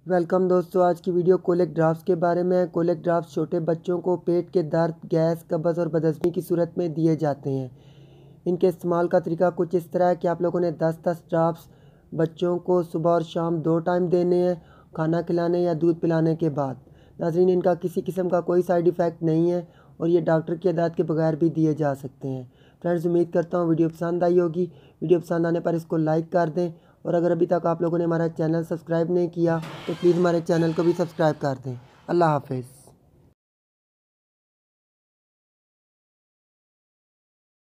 Welcome दोस्तों, आज की वीडियो कोलिक ड्राफ्ट्स के बारे में है। कोलिक ड्राफ्ट्स छोटे बच्चों को पेट के दर्द, गैस, कब्ज़ और बदहज़मी की सूरत में दिए जाते हैं। इनके इस्तेमाल का तरीका कुछ इस तरह है कि आप लोगों ने 10-10 ड्राफ्ट्स बच्चों को सुबह और शाम 2 टाइम देने हैं, खाना खिलाने या दूध पिलाने के बाद। नाज़रीन, इनका किसी किस्म का कोई साइड इफ़ेक्ट नहीं है और ये डॉक्टर की हिदायत के बगैर भी दिए जा सकते हैं। फ्रेंड्स, उम्मीद करता हूँ वीडियो पसंद आई होगी। वीडियो पसंद आने पर इसको लाइक कर दें और अगर अभी तक आप लोगों ने हमारा चैनल सब्सक्राइब नहीं किया तो प्लीज़ हमारे चैनल को भी सब्सक्राइब कर दें। अल्लाह हाफ़िज़।